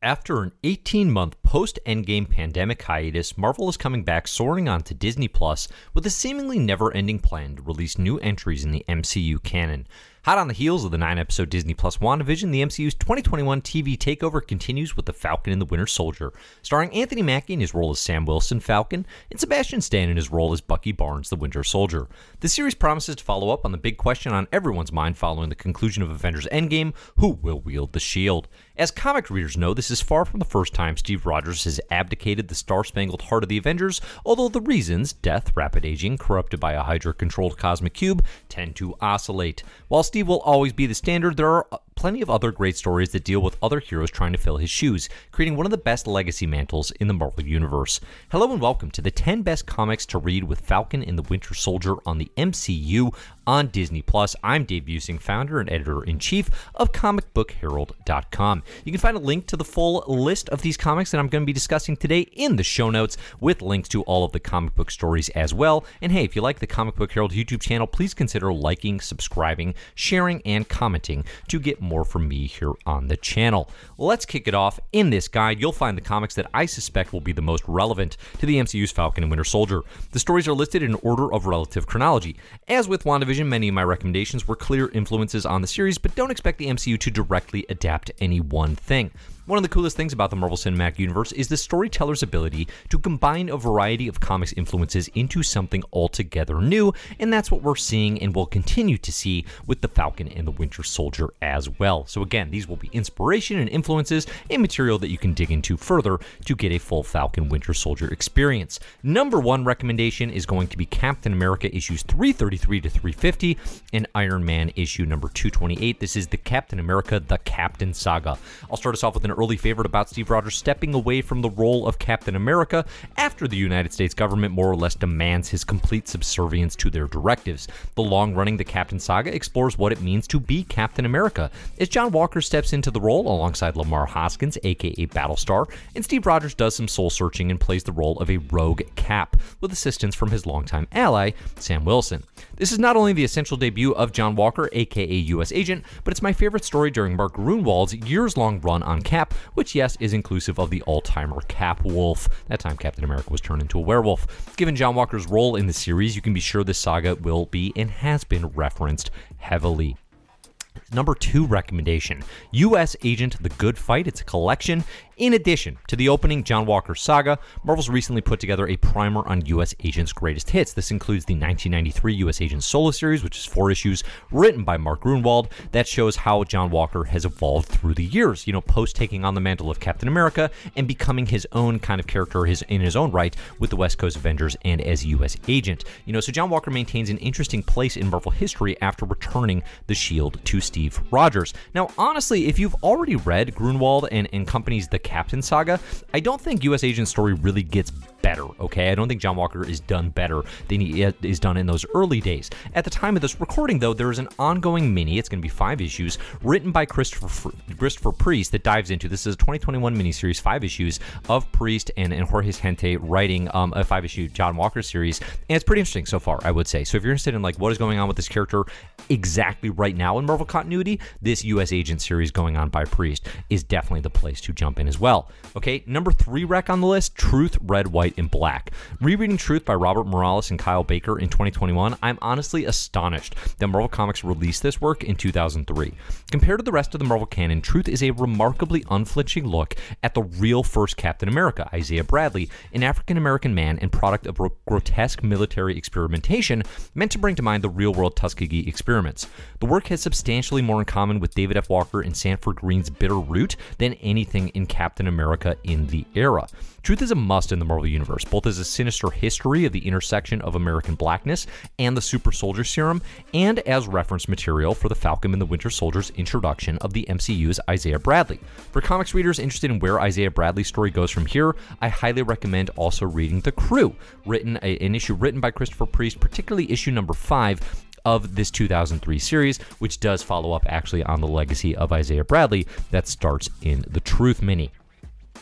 After an 18-month post-Endgame pandemic hiatus, Marvel is coming back soaring onto Disney Plus with a seemingly never-ending plan to release new entries in the MCU canon. Hot on the heels of the 9-episode Disney Plus WandaVision, the MCU's 2021 TV takeover continues with The Falcon and the Winter Soldier, starring Anthony Mackie in his role as Sam Wilson, Falcon, and Sebastian Stan in his role as Bucky Barnes, the Winter Soldier. The series promises to follow up on the big question on everyone's mind following the conclusion of Avengers Endgame: who will wield the shield? As comic readers know, this is far from the first time Steve Rogers has abdicated the star-spangled heart of the Avengers, although the reasons, death, rapid aging, corrupted by a Hydra-controlled cosmic cube, tend to oscillate. While Steve will always be the standard, there are plenty of other great stories that deal with other heroes trying to fill his shoes, creating one of the best legacy mantles in the Marvel Universe. Hello and welcome to the 10 best comics to read with Falcon and the Winter Soldier on the MCU on Disney Plus. I'm Dave Busing, founder and editor-in-chief of comicbookherald.com. You can find a link to the full list of these comics that I'm going to be discussing today in the show notes, with links to all of the comic book stories as well. And hey, if you like the Comic Book Herald YouTube channel, please consider liking, subscribing, sharing, and commenting to get more from me here on the channel. Let's kick it off. In this guide, you'll find the comics that I suspect will be the most relevant to the MCU's Falcon and Winter Soldier. The stories are listed in order of relative chronology. As with WandaVision, many of my recommendations were clear influences on the series, but don't expect the MCU to directly adapt any one thing. One of the coolest things about the Marvel Cinematic Universe is the storyteller's ability to combine a variety of comics influences into something altogether new, and that's what we're seeing and will continue to see with the Falcon and the Winter Soldier as well. So again, these will be inspiration and influences and material that you can dig into further to get a full Falcon Winter Soldier experience. Number one recommendation is going to be Captain America issues 333 to 350 and Iron Man issue number 228. This is the Captain America The Captain Saga. I'll start us off with an early favorite about Steve Rogers stepping away from the role of Captain America after the United States government more or less demands his complete subservience to their directives. The long-running The Captain Saga explores what it means to be Captain America, as John Walker steps into the role alongside Lamar Hoskins, aka Battlestar, and Steve Rogers does some soul-searching and plays the role of a rogue Cap, with assistance from his longtime ally, Sam Wilson. This is not only the essential debut of John Walker, aka U.S. Agent, but it's my favorite story during Mark Gruenwald's years-long run on Cap, which, yes, is inclusive of the all-timer Cap Wolf. That time Captain America was turned into a werewolf. Given John Walker's role in the series, you can be sure this saga will be and has been referenced heavily. Number two recommendation, U.S. Agent: The Good Fight. It's a collection. In addition to the opening John Walker saga, Marvel's recently put together a primer on U.S. Agent's greatest hits. This includes the 1993 U.S. Agent solo series, which is 4 issues, written by Mark Gruenwald, that shows how John Walker has evolved through the years, post taking on the mantle of Captain America and becoming his own kind of character in his own right with the West Coast Avengers and as U.S. Agent. So John Walker maintains an interesting place in Marvel history after returning the shield to Steve Rogers. Now, honestly, if you've already read Gruenwald and company's The Captain Saga, I don't think U.S. Agent's story really gets better, okay? I don't think John Walker is done better than he is done in those early days. At the time of this recording, though, there is an ongoing mini, it's going to be 5 issues, written by Christopher Priest that dives into, this is a 2021 miniseries, 5 issues of Priest and Jorge Gente writing a 5-issue John Walker series, and it's pretty interesting so far, I would say. So if you're interested in what is going on with this character exactly right now in Marvel continuity, this U.S. Agent series going on by Priest is definitely the place to jump in as well. Okay, number 3 rec on the list, Truth, Red, White, and Black. Rereading Truth by Robert Morales and Kyle Baker in 2021, I'm honestly astonished that Marvel Comics released this work in 2003. Compared to the rest of the Marvel canon, Truth is a remarkably unflinching look at the real first Captain America, Isaiah Bradley, an African-American man and product of grotesque military experimentation meant to bring to mind the real-world Tuskegee experiments. The work has substantially more in common with David F. Walker and Sanford Green's Bitter Root than anything in Captain America in the era. Truth is a must in the Marvel Universe, both as a sinister history of the intersection of American blackness and the super soldier serum, and as reference material for the Falcon and the Winter Soldier's introduction of the MCU's Isaiah Bradley. For comics readers interested in where Isaiah Bradley's story goes from here, I highly recommend also reading The Crew, an issue written by Christopher Priest, particularly issue number 5 of this 2003 series, which does follow up actually on the legacy of Isaiah Bradley that starts in the Truth mini.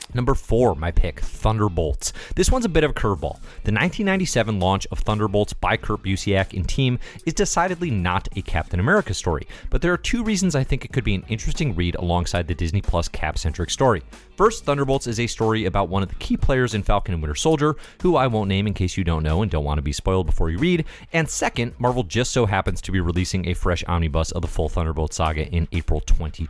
Number 4, my pick, Thunderbolts. This one's a bit of a curveball. The 1997 launch of Thunderbolts by Kurt Busiek and team is decidedly not a Captain America story, but there are 2 reasons I think it could be an interesting read alongside the Disney Plus Cap-centric story. First, Thunderbolts is a story about one of the key players in Falcon and Winter Soldier, who I won't name in case you don't know and don't want to be spoiled before you read. And second, Marvel just so happens to be releasing a fresh omnibus of the full Thunderbolt saga in April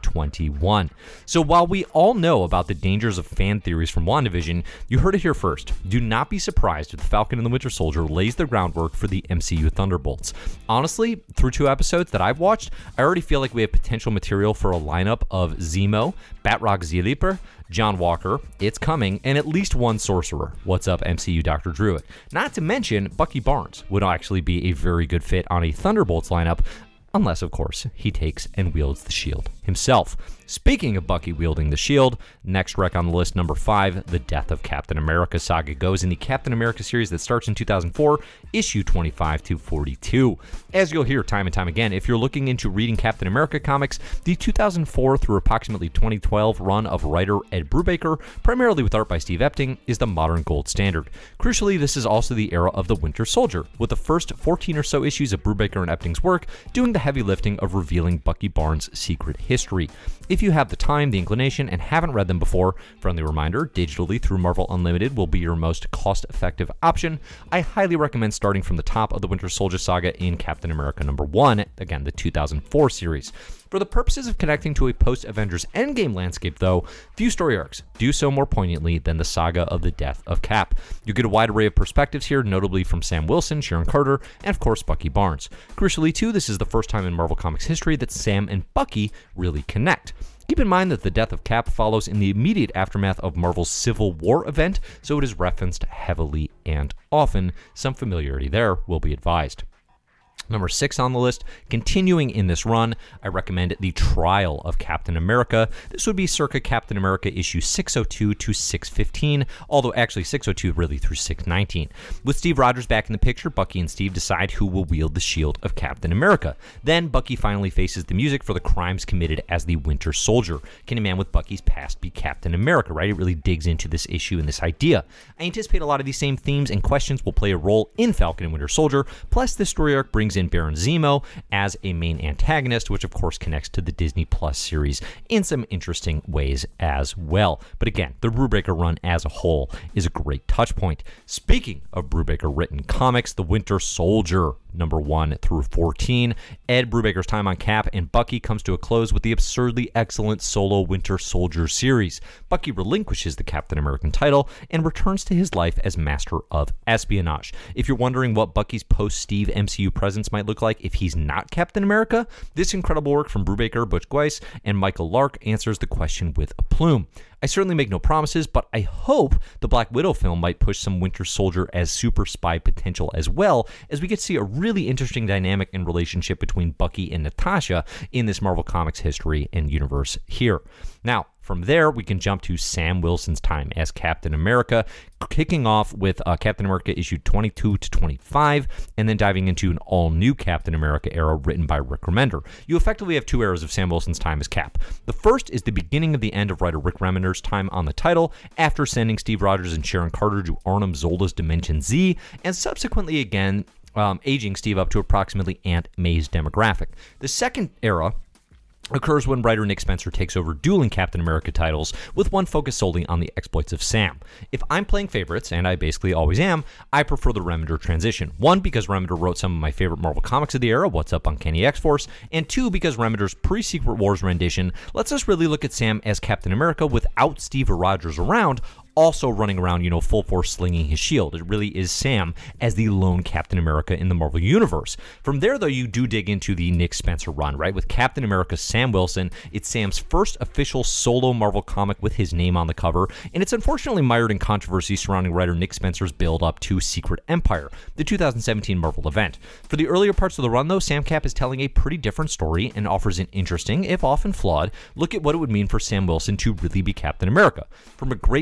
2021. So while we all know about the dangers of fan theories from WandaVision, you heard it here first. Do not be surprised if the Falcon and the Winter Soldier lays the groundwork for the MCU Thunderbolts. Honestly, through 2 episodes that I've watched, I already feel like we have potential material for a lineup of Zemo, Batroc Zleeper, John Walker, It's Coming, and at least one sorcerer. What's up, MCU Dr. Druid? Not to mention, Bucky Barnes would actually be a very good fit on a Thunderbolts lineup, unless, of course, he takes and wields the shield himself. Speaking of Bucky wielding the shield, next rec on the list, number 5, the Death of Captain America saga goes in the Captain America series that starts in 2004, issue 25 to 42. As you'll hear time and time again, if you're looking into reading Captain America comics, the 2004 through approximately 2012 run of writer Ed Brubaker, primarily with art by Steve Epting, is the modern gold standard. Crucially, this is also the era of the Winter Soldier, with the first 14 or so issues of Brubaker and Epting's work doing the heavy lifting of revealing Bucky Barnes' secret history. If you have the time, the inclination, and haven't read them before, friendly reminder, digitally through Marvel Unlimited will be your most cost-effective option. I highly recommend starting from the top of the Winter Soldier saga in Captain America number 1, again, the 2004 series. For the purposes of connecting to a post-Avengers Endgame landscape, though, few story arcs do so more poignantly than the saga of the death of Cap. You get a wide array of perspectives here, notably from Sam Wilson, Sharon Carter, and of course Bucky Barnes. Crucially, too, this is the first time in Marvel Comics history that Sam and Bucky really connect. Keep in mind that the death of Cap follows in the immediate aftermath of Marvel's Civil War event, so it is referenced heavily and often. Some familiarity there will be advised. Number 6 on the list, continuing in this run, I recommend The Trial of Captain America. This would be circa Captain America issue 602 to 615, although actually 602 really through 619. With Steve Rogers back in the picture, Bucky and Steve decide who will wield the shield of Captain America. Then Bucky finally faces the music for the crimes committed as the Winter Soldier. Can a man with Bucky's past be Captain America, right? It really digs into this issue and this idea. I anticipate a lot of these same themes and questions will play a role in Falcon and Winter Soldier, plus this story arc brings in Baron Zemo as a main antagonist, which of course connects to the Disney Plus series in some interesting ways as well. But again, the Brubaker run as a whole is a great touch point. Speaking of Brubaker written comics, The Winter Soldier number 1 through 14. Ed Brubaker's time on Cap and Bucky comes to a close with the absurdly excellent solo Winter Soldier series. Bucky relinquishes the Captain American title and returns to his life as master of espionage. If you're wondering what Bucky's post-Steve MCU presence might look like if he's not Captain America, this incredible work from Brubaker, Butch Guice, and Michael Lark answers the question with a plume. I certainly make no promises, but I hope the Black Widow film might push some Winter Soldier as super spy potential as well, as we get to see a really interesting dynamic and relationship between Bucky and Natasha in this Marvel Comics history and universe here. Now, from there, we can jump to Sam Wilson's time as Captain America, kicking off with Captain America issue 22 to 25, and then diving into an all-new Captain America era written by Rick Remender. You effectively have 2 eras of Sam Wilson's time as Cap. The first is the beginning of the end of writer Rick Remender's time on the title, after sending Steve Rogers and Sharon Carter to Arnim Zola's Dimension Z, and subsequently again aging Steve up to approximately Aunt May's demographic. The second era occurs when writer Nick Spencer takes over dueling Captain America titles, with one focus solely on the exploits of Sam. If I'm playing favorites, and I basically always am, I prefer the Remender transition. 1, because Remender wrote some of my favorite Marvel comics of the era, What's Up, Uncanny X-Force, and 2, because Remender's pre-Secret Wars rendition lets us really look at Sam as Captain America without Steve Rogers around, also running around, full force slinging his shield. It really is Sam as the lone Captain America in the Marvel Universe. From there, though, you do dig into the Nick Spencer run, right? With Captain America Sam Wilson, it's Sam's first official solo Marvel comic with his name on the cover, and it's unfortunately mired in controversy surrounding writer Nick Spencer's build-up to Secret Empire, the 2017 Marvel event. For the earlier parts of the run, though, Sam Cap is telling a pretty different story and offers an interesting, if often flawed, look at what it would mean for Sam Wilson to really be Captain America. From a great dynamic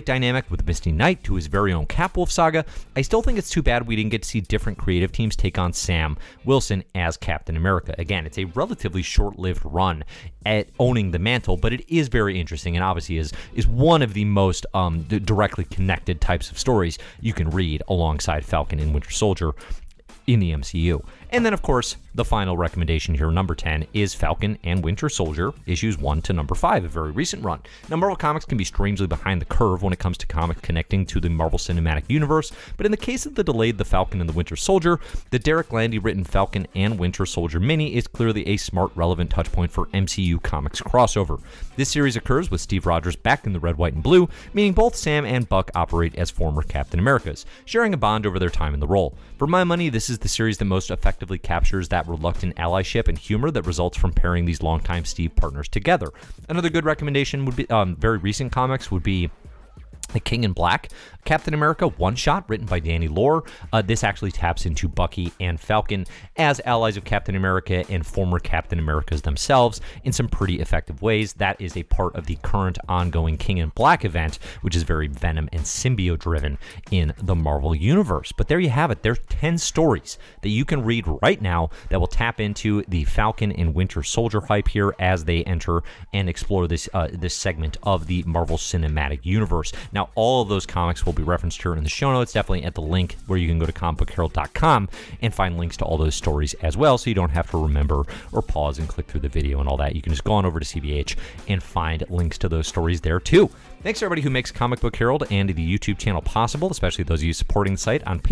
With Misty Knight to his very own Capwolf saga, I still think it's too bad we didn't get to see different creative teams take on Sam Wilson as Captain America. Again, it's a relatively short-lived run at owning the mantle, but it is very interesting and obviously is one of the most directly connected types of stories you can read alongside Falcon and Winter Soldier in the MCU. And then, of course, the final recommendation here, number 10, is Falcon and Winter Soldier, issues 1 to number 5, a very recent run. Now, Marvel Comics can be strangely behind the curve when it comes to comics connecting to the Marvel Cinematic Universe, but in the case of the delayed The Falcon and the Winter Soldier, the Derek Landy-written Falcon and Winter Soldier mini is clearly a smart, relevant touchpoint for MCU Comics crossover. This series occurs with Steve Rogers back in the red, white, and blue, meaning both Sam and Buck operate as former Captain Americas, sharing a bond over their time in the role. For my money, this is the series that most effectively captures that reluctant allyship and humor that results from pairing these longtime Steve partners together. Another good recommendation would be very recent comics would be The King in Black, Captain America one-shot written by Danny Lore. This actually taps into Bucky and Falcon as allies of Captain America and former Captain Americas themselves in some pretty effective ways. That is a part of the current ongoing King in Black event, which is very Venom and symbiote driven in the Marvel Universe. But there you have it. There's 10 stories that you can read right now that will tap into the Falcon and Winter Soldier hype here as they enter and explore this segment of the Marvel Cinematic Universe. Now, all of those comics will be referenced here in the show notes, definitely at the link where you can go to comicbookherald.com and find links to all those stories as well, so you don't have to remember or pause and click through the video and all that. You can just go on over to CBH and find links to those stories there too. Thanks to everybody who makes Comic Book Herald and the YouTube channel possible, especially those of you supporting the site on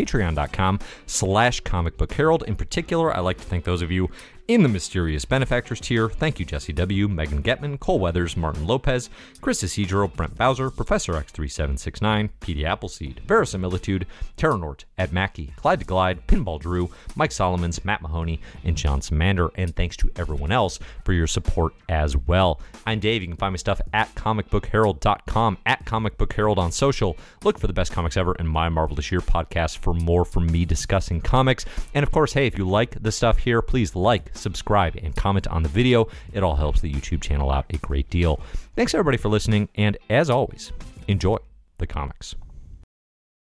patreon.com/Comic Book Herald. In particular, I'd like to thank those of you in the mysterious benefactors tier. Thank you, Jesse W., Megan Getman, Cole Weathers, Martin Lopez, Chris Isidro, Brent Bowser, Professor X3769, PD Appleseed, Verisimilitude, Terra Nort, Ed Mackey, Clyde the Glide, Pinball Drew, Mike Solomons, Matt Mahoney, and John Samander. And thanks to everyone else for your support as well. I'm Dave. You can find my stuff at comicbookherald.com, at Comic Book Herald on social. Look for the best comics ever and My Marvelous Year podcast for more from me discussing comics. And of course, hey, if you like the stuff here, please like, subscribe, and comment on the video. It all helps the YouTube channel out a great deal. Thanks everybody for listening, and as always, enjoy the comics.